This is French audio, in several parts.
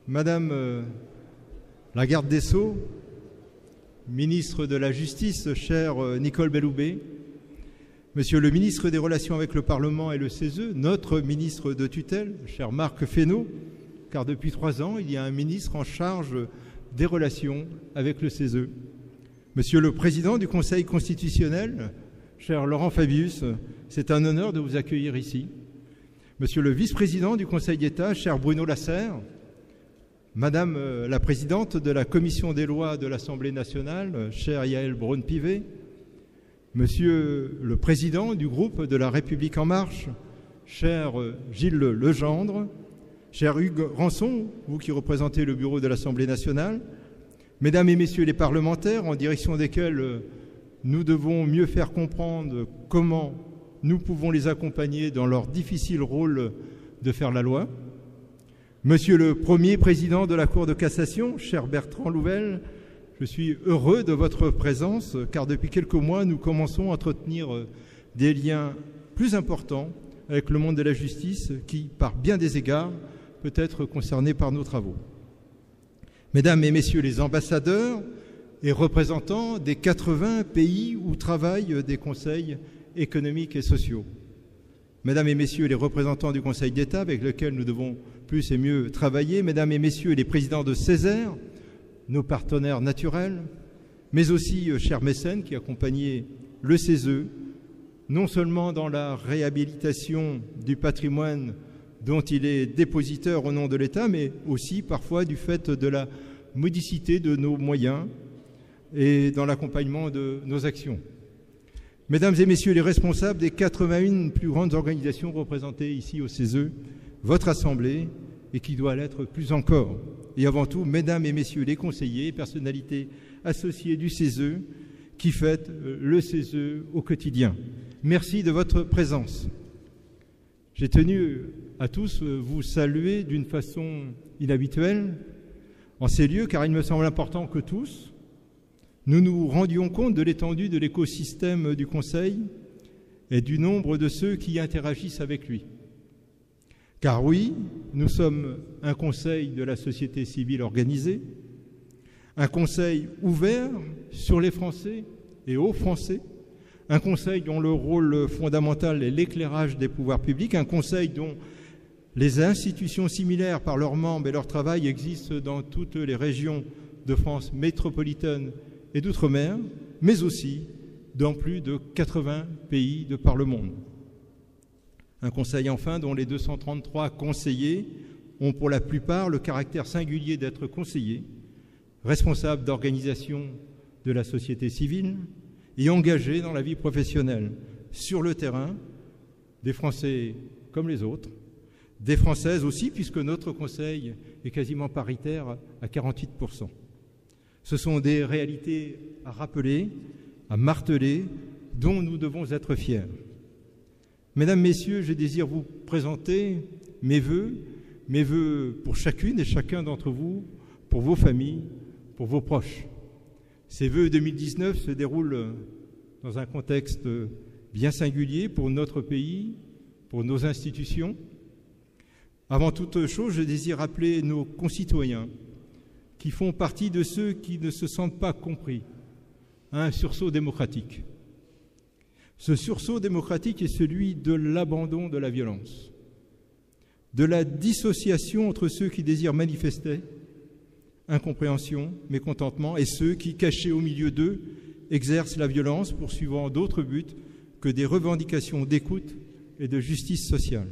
Madame la garde des Sceaux, ministre de la Justice, chère Nicole Belloubet, Monsieur le ministre des Relations avec le Parlement et le CESE, notre ministre de tutelle, cher Marc Fesneau, car depuis 3 ans, il y a un ministre en charge des relations avec le CESE. Monsieur le Président du Conseil constitutionnel, cher Laurent Fabius, c'est un honneur de vous accueillir ici. Monsieur le Vice-président du Conseil d'État, cher Bruno Lasserre, Madame la Présidente de la Commission des lois de l'Assemblée nationale, chère Yaël Braun-Pivet, Monsieur le Président du groupe de La République En Marche, cher Gilles Legendre, cher Hugues Rançon, vous qui représentez le bureau de l'Assemblée nationale, Mesdames et Messieurs les parlementaires, en direction desquels nous devons mieux faire comprendre comment nous pouvons les accompagner dans leur difficile rôle de faire la loi, Monsieur le Premier Président de la Cour de cassation, cher Bertrand Louvel, je suis heureux de votre présence car depuis quelques mois, nous commençons à entretenir des liens plus importants avec le monde de la justice qui, par bien des égards, peut être concerné par nos travaux. Mesdames et Messieurs les ambassadeurs et représentants des 80 pays où travaillent des conseils économiques et sociaux, Mesdames et Messieurs les représentants du Conseil d'État avec lesquels nous devons plus et mieux travailler, Mesdames et Messieurs les présidents de Césaire, nos partenaires naturels, mais aussi chers mécènes qui accompagnaient le CESE, non seulement dans la réhabilitation du patrimoine dont il est dépositeur au nom de l'État, mais aussi parfois du fait de la modicité de nos moyens et dans l'accompagnement de nos actions. Mesdames et Messieurs les responsables des 81 plus grandes organisations représentées ici au CESE, votre Assemblée, et qui doit l'être plus encore. Et avant tout, Mesdames et Messieurs les conseillers et personnalités associées du CESE qui fêtent le CESE au quotidien. Merci de votre présence. J'ai tenu à tous vous saluer d'une façon inhabituelle en ces lieux, car il me semble important que tous, nous nous rendions compte de l'étendue de l'écosystème du Conseil et du nombre de ceux qui interagissent avec lui. Car oui, nous sommes un conseil de la société civile organisée, un conseil ouvert sur les Français et aux Français, un conseil dont le rôle fondamental est l'éclairage des pouvoirs publics, un conseil dont les institutions similaires par leurs membres et leur travail existent dans toutes les régions de France métropolitaine et d'outre-mer, mais aussi dans plus de 80 pays de par le monde. Un conseil enfin dont les 233 conseillers ont pour la plupart le caractère singulier d'être conseillers, responsables d'organisation de la société civile et engagés dans la vie professionnelle, sur le terrain, des Français comme les autres, des Françaises aussi, puisque notre conseil est quasiment paritaire à 48%. Ce sont des réalités à rappeler, à marteler, dont nous devons être fiers. Mesdames, Messieurs, je désire vous présenter mes vœux pour chacune et chacun d'entre vous, pour vos familles, pour vos proches. Ces vœux 2019 se déroulent dans un contexte bien singulier pour notre pays, pour nos institutions. Avant toute chose, je désire rappeler nos concitoyens qui font partie de ceux qui ne se sentent pas compris à un sursaut démocratique. Ce sursaut démocratique est celui de l'abandon de la violence, de la dissociation entre ceux qui désirent manifester incompréhension, mécontentement, et ceux qui, cachés au milieu d'eux, exercent la violence poursuivant d'autres buts que des revendications d'écoute et de justice sociale.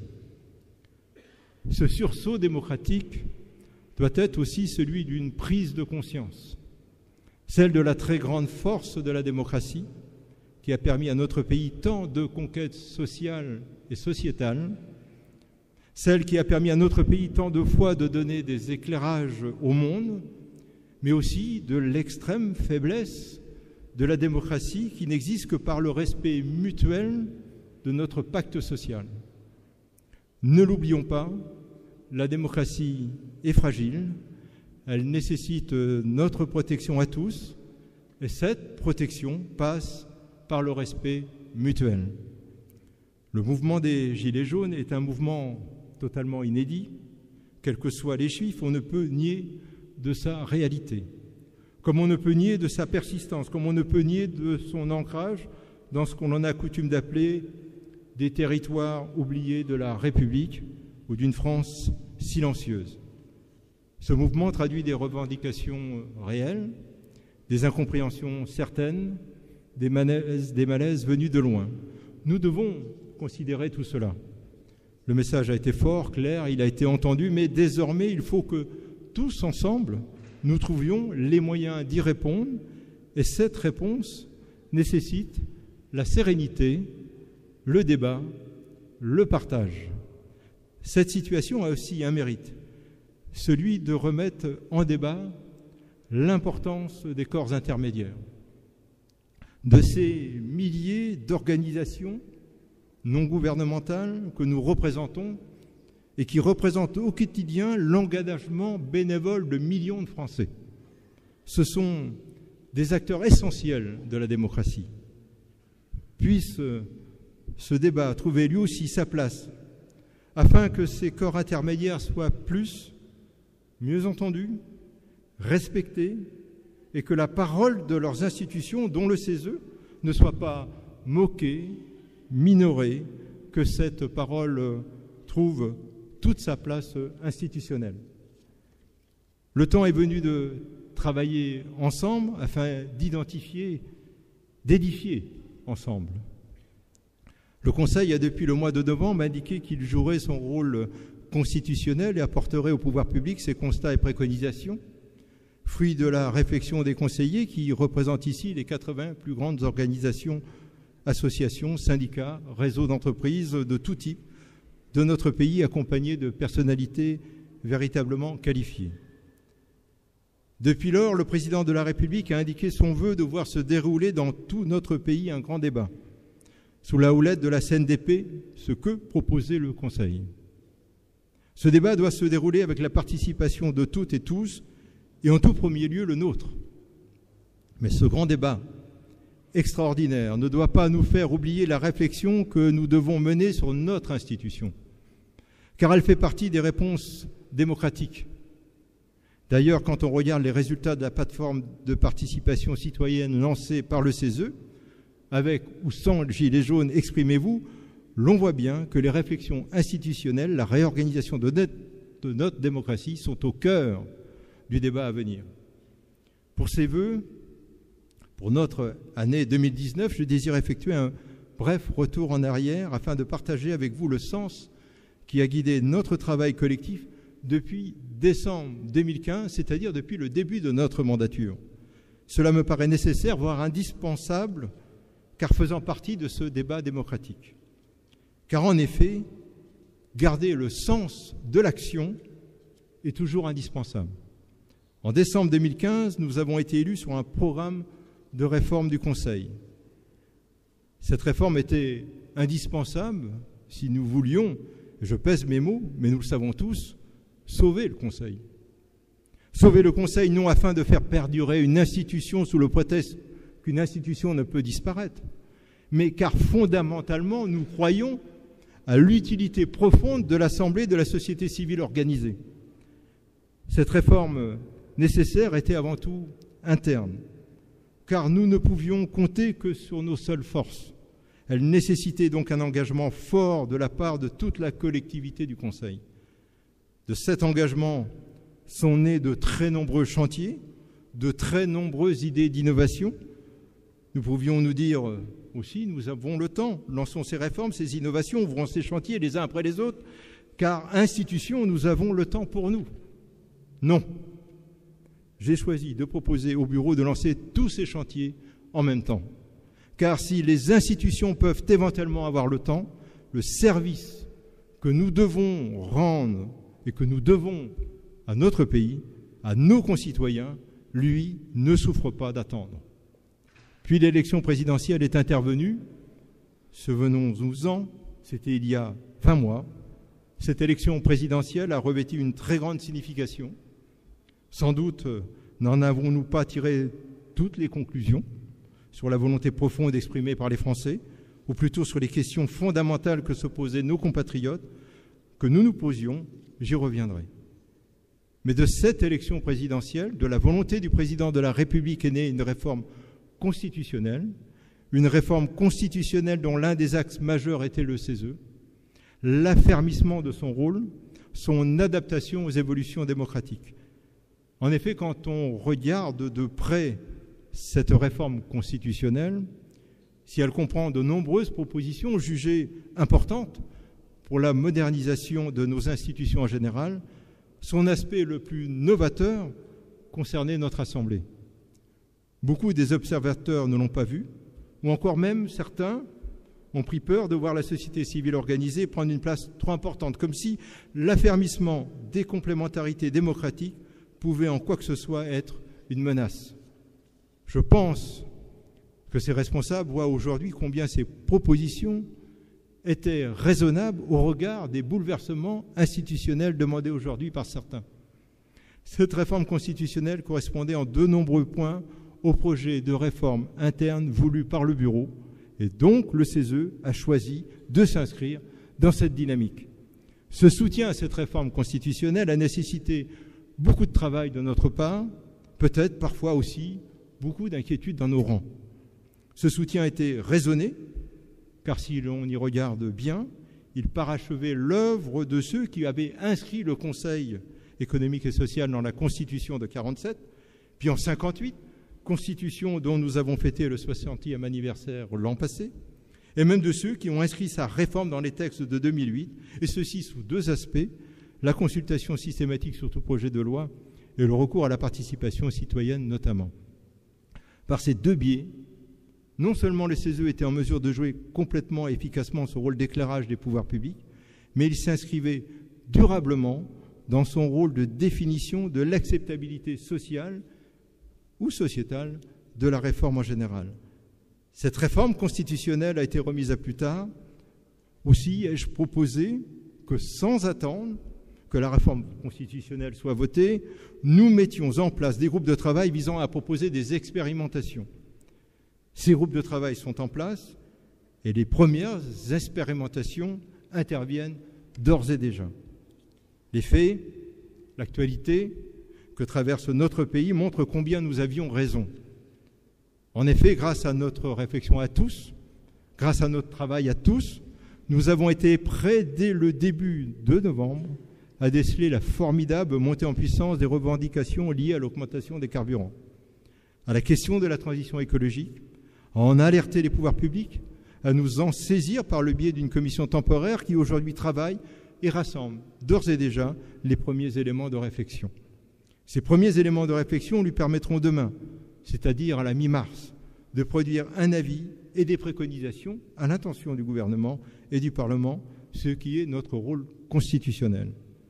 Ce sursaut démocratique doit être aussi celui d'une prise de conscience, celle de la très grande force de la démocratie, qui a permis à notre pays tant de conquêtes sociales et sociétales, celle qui a permis à notre pays tant de fois de donner des éclairages au monde, mais aussi de l'extrême faiblesse de la démocratie qui n'existe que par le respect mutuel de notre pacte social. Ne l'oublions pas, la démocratie est fragile, elle nécessite notre protection à tous, et cette protection passe par le respect mutuel. Le mouvement des Gilets jaunes est un mouvement totalement inédit, quels que soient les chiffres, on ne peut nier de sa réalité, comme on ne peut nier de sa persistance, comme on ne peut nier de son ancrage dans ce qu'on en a coutume d'appeler des territoires oubliés de la République ou d'une France silencieuse. Ce mouvement traduit des revendications réelles, des incompréhensions certaines, des malaises venus de loin. Nous devons considérer tout cela. Le message a été fort, clair, il a été entendu, mais désormais, il faut que tous ensemble, nous trouvions les moyens d'y répondre, et cette réponse nécessite la sérénité, le débat, le partage. Cette situation a aussi un mérite, celui de remettre en débat l'importance des corps intermédiaires, de ces milliers d'organisations non gouvernementales que nous représentons et qui représentent au quotidien l'engagement bénévole de millions de Français. Ce sont des acteurs essentiels de la démocratie. Puisse ce débat trouver lui aussi sa place, afin que ces corps intermédiaires soient mieux entendus, respectés, et que la parole de leurs institutions, dont le CESE, ne soit pas moquée, minorée, que cette parole trouve toute sa place institutionnelle. Le temps est venu de travailler ensemble afin d'identifier, d'édifier ensemble. Le Conseil a depuis le mois de novembre indiqué qu'il jouerait son rôle constitutionnel et apporterait au pouvoir public ses constats et préconisations, fruit de la réflexion des conseillers qui représentent ici les 80 plus grandes organisations, associations, syndicats, réseaux d'entreprises de tout type de notre pays, accompagnés de personnalités véritablement qualifiées. Depuis lors, le président de la République a indiqué son vœu de voir se dérouler dans tout notre pays un grand débat, sous la houlette de la CNDP, ce que proposait le Conseil. Ce débat doit se dérouler avec la participation de toutes et tous, et en tout premier lieu le nôtre. Mais ce grand débat extraordinaire ne doit pas nous faire oublier la réflexion que nous devons mener sur notre institution, car elle fait partie des réponses démocratiques. D'ailleurs, quand on regarde les résultats de la plateforme de participation citoyenne lancée par le CESE, avec ou sans le gilet jaune, exprimez-vous, l'on voit bien que les réflexions institutionnelles, la réorganisation de notre démocratie sont au cœur du débat à venir. Pour ces vœux, pour notre année 2019, je désire effectuer un bref retour en arrière afin de partager avec vous le sens qui a guidé notre travail collectif depuis décembre 2015, c'est-à-dire depuis le début de notre mandature. Cela me paraît nécessaire, voire indispensable, car faisant partie de ce débat démocratique. Car en effet, garder le sens de l'action est toujours indispensable. En décembre 2015, nous avons été élus sur un programme de réforme du Conseil. Cette réforme était indispensable si nous voulions, je pèse mes mots, mais nous le savons tous, sauver le Conseil. Sauver le Conseil non afin de faire perdurer une institution sous le prétexte qu'une institution ne peut disparaître, mais car fondamentalement nous croyons à l'utilité profonde de l'Assemblée de la société civile organisée. Cette réforme nécessaire était avant tout interne, car nous ne pouvions compter que sur nos seules forces. Elle nécessitait donc un engagement fort de la part de toute la collectivité du Conseil. De cet engagement sont nés de très nombreux chantiers, de très nombreuses idées d'innovation. Nous pouvions nous dire aussi, nous avons le temps, lançons ces réformes, ces innovations, ouvrons ces chantiers les uns après les autres, car institutions, nous avons le temps pour nous. Non. J'ai choisi de proposer au bureau de lancer tous ces chantiers en même temps. Car si les institutions peuvent éventuellement avoir le temps, le service que nous devons rendre et que nous devons à notre pays, à nos concitoyens, lui, ne souffre pas d'attendre. Puis l'élection présidentielle est intervenue, souvenons-nous-en, c'était il y a 20 mois. Cette élection présidentielle a revêtu une très grande signification. Sans doute n'en avons-nous pas tiré toutes les conclusions sur la volonté profonde exprimée par les Français, ou plutôt sur les questions fondamentales que se posaient nos compatriotes, que nous nous posions, j'y reviendrai. Mais de cette élection présidentielle, de la volonté du président de la République est née une réforme constitutionnelle dont l'un des axes majeurs était le CESE, l'affermissement de son rôle, son adaptation aux évolutions démocratiques. En effet, quand on regarde de près cette réforme constitutionnelle, si elle comprend de nombreuses propositions jugées importantes pour la modernisation de nos institutions en général, son aspect le plus novateur concernait notre Assemblée. Beaucoup des observateurs ne l'ont pas vu, ou encore même certains ont pris peur de voir la société civile organisée prendre une place trop importante, comme si l'affermissement des complémentarités démocratiques pouvait en quoi que ce soit être une menace. Je pense que ces responsables voient aujourd'hui combien ces propositions étaient raisonnables au regard des bouleversements institutionnels demandés aujourd'hui par certains. Cette réforme constitutionnelle correspondait en de nombreux points au projet de réforme interne voulu par le Bureau, et donc le CESE a choisi de s'inscrire dans cette dynamique. Ce soutien à cette réforme constitutionnelle a nécessité beaucoup de travail de notre part, peut-être parfois aussi beaucoup d'inquiétude dans nos rangs. Ce soutien a été raisonné, car si l'on y regarde bien, il parachevait l'œuvre de ceux qui avaient inscrit le Conseil économique et social dans la Constitution de 1947, puis en 1958, Constitution dont nous avons fêté le 60e anniversaire l'an passé, et même de ceux qui ont inscrit sa réforme dans les textes de 2008, et ceci sous deux aspects, la consultation systématique sur tout projet de loi et le recours à la participation citoyenne notamment. Par ces deux biais, non seulement le CESE était en mesure de jouer complètement et efficacement son rôle d'éclairage des pouvoirs publics, mais il s'inscrivait durablement dans son rôle de définition de l'acceptabilité sociale ou sociétale de la réforme en général. Cette réforme constitutionnelle a été remise à plus tard. Aussi ai-je proposé que, sans attendre que la réforme constitutionnelle soit votée, nous mettions en place des groupes de travail visant à proposer des expérimentations. Ces groupes de travail sont en place et les premières expérimentations interviennent d'ores et déjà. Les faits, l'actualité que traverse notre pays montrent combien nous avions raison. En effet, grâce à notre réflexion à tous, grâce à notre travail à tous, nous avons été prêts dès le début de novembre à déceler la formidable montée en puissance des revendications liées à l'augmentation des carburants, à la question de la transition écologique, à en alerter les pouvoirs publics, à nous en saisir par le biais d'une commission temporaire qui aujourd'hui travaille et rassemble d'ores et déjà les premiers éléments de réflexion. Ces premiers éléments de réflexion lui permettront demain, c'est-à-dire à la mi-mars, de produire un avis et des préconisations à l'intention du gouvernement et du Parlement, ce qui est notre rôle constitutionnel.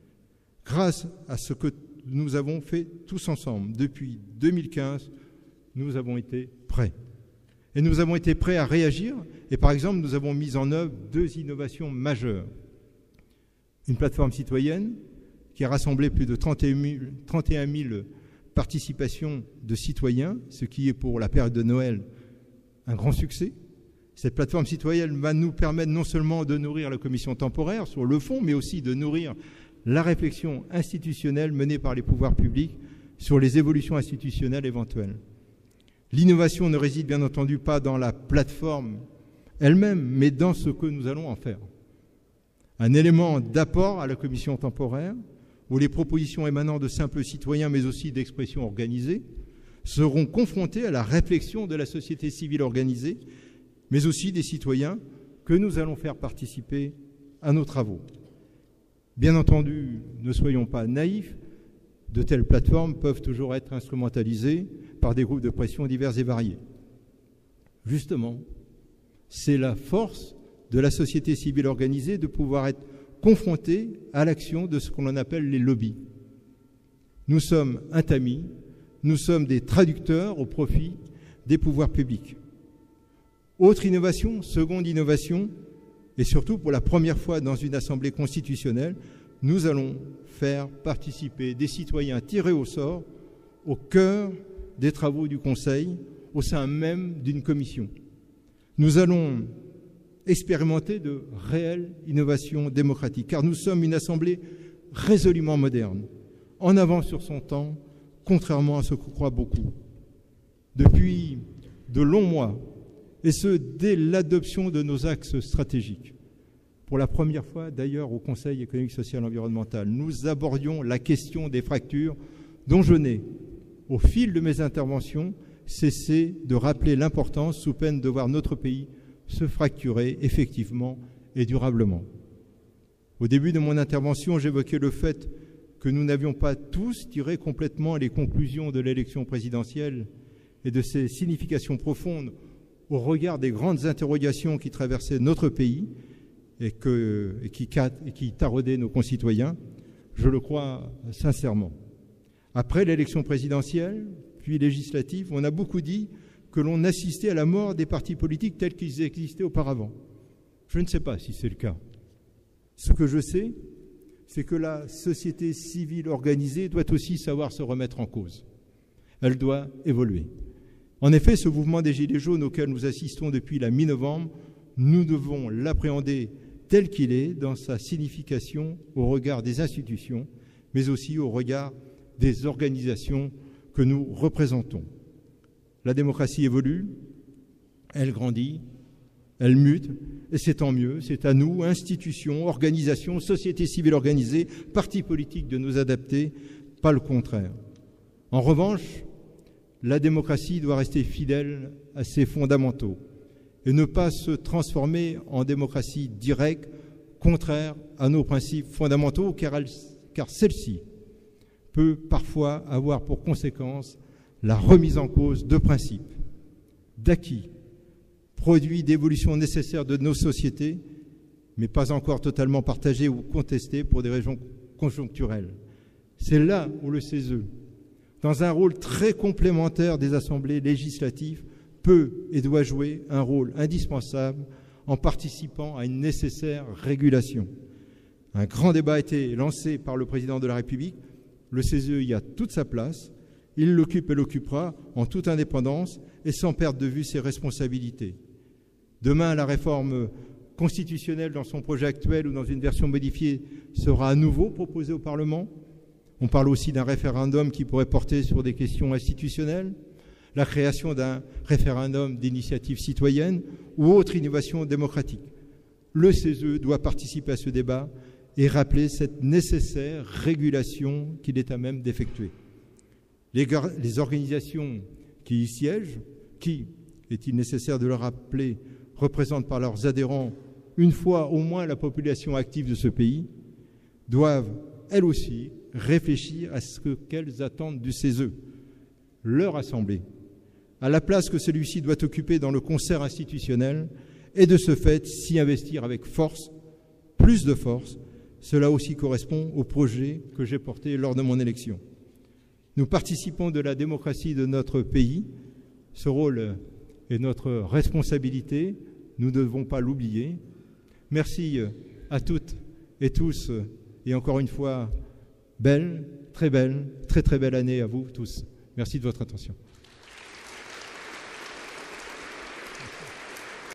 Grâce à ce que nous avons fait tous ensemble depuis 2015, nous avons été prêts. Et nous avons été prêts à réagir. Et par exemple, nous avons mis en œuvre deux innovations majeures. Une plateforme citoyenne qui a rassemblé plus de 31 000 participations de citoyens, ce qui est pour la période de Noël un grand succès. Cette plateforme citoyenne va nous permettre non seulement de nourrir la commission temporaire sur le fond, mais aussi de nourrir la réflexion institutionnelle menée par les pouvoirs publics sur les évolutions institutionnelles éventuelles. L'innovation ne réside bien entendu pas dans la plateforme elle-même, mais dans ce que nous allons en faire. Un élément d'apport à la commission temporaire, où les propositions émanant de simples citoyens, mais aussi d'expressions organisées, seront confrontées à la réflexion de la société civile organisée, mais aussi des citoyens que nous allons faire participer à nos travaux. Bien entendu, ne soyons pas naïfs, de telles plateformes peuvent toujours être instrumentalisées par des groupes de pression divers et variés. Justement, c'est la force de la société civile organisée de pouvoir être confrontés à l'action de ce qu'on appelle les lobbies. Nous sommes un tamis, nous sommes des traducteurs au profit des pouvoirs publics. Autre innovation, seconde innovation, et surtout pour la première fois dans une assemblée constitutionnelle, nous allons faire participer des citoyens tirés au sort au cœur des travaux du Conseil, au sein même d'une commission. Nous allons expérimenter de réelles innovations démocratiques, car nous sommes une assemblée résolument moderne, en avance sur son temps, contrairement à ce que croient beaucoup. Depuis de longs mois, et ce, dès l'adoption de nos axes stratégiques, pour la première fois d'ailleurs au Conseil économique, social et environnemental, nous abordions la question des fractures dont je n'ai, au fil de mes interventions, cessé de rappeler l'importance sous peine de voir notre pays se fracturer effectivement et durablement. Au début de mon intervention, j'évoquais le fait que nous n'avions pas tous tiré complètement les conclusions de l'élection présidentielle et de ses significations profondes au regard des grandes interrogations qui traversaient notre pays et qui taraudaient nos concitoyens, je le crois sincèrement. Après l'élection présidentielle, puis législative, on a beaucoup dit que l'on assistait à la mort des partis politiques tels qu'ils existaient auparavant. Je ne sais pas si c'est le cas. Ce que je sais, c'est que la société civile organisée doit aussi savoir se remettre en cause. Elle doit évoluer. En effet, ce mouvement des Gilets jaunes auquel nous assistons depuis la mi-novembre, nous devons l'appréhender tel qu'il est dans sa signification au regard des institutions, mais aussi au regard des organisations que nous représentons. La démocratie évolue, elle grandit, elle mute, et c'est tant mieux. C'est à nous, institutions, organisations, sociétés civiles organisées, partis politiques, de nous adapter, pas le contraire. En revanche, la démocratie doit rester fidèle à ses fondamentaux et ne pas se transformer en démocratie directe, contraire à nos principes fondamentaux, car celle-ci peut parfois avoir pour conséquence la remise en cause de principes, d'acquis, produits d'évolution nécessaires de nos sociétés, mais pas encore totalement partagés ou contestés pour des raisons conjoncturelles. C'est là où le CESE, dans un rôle très complémentaire des assemblées législatives, peut et doit jouer un rôle indispensable en participant à une nécessaire régulation. Un grand débat a été lancé par le président de la République. Le CESE y a toute sa place. Il l'occupe et l'occupera en toute indépendance et sans perdre de vue ses responsabilités. Demain, la réforme constitutionnelle dans son projet actuel ou dans une version modifiée sera à nouveau proposée au Parlement. On parle aussi d'un référendum qui pourrait porter sur des questions institutionnelles, la création d'un référendum d'initiative citoyenne ou autre innovation démocratique. Le CESE doit participer à ce débat et rappeler cette nécessaire régulation qu'il est à même d'effectuer. Les organisations qui y siègent, qui, est-il nécessaire de le rappeler, représentent par leurs adhérents une fois au moins la population active de ce pays, doivent, elles aussi, réfléchir à ce qu'elles attendent du CESE, leur assemblée, à la place que celui-ci doit occuper dans le concert institutionnel et de ce fait s'y investir avec force, plus de force. Cela aussi correspond au projet que j'ai porté lors de mon élection. Nous participons de la démocratie de notre pays. Ce rôle est notre responsabilité. Nous ne devons pas l'oublier. Merci à toutes et tous. Et encore une fois, belle, très belle année à vous tous. Merci de votre attention.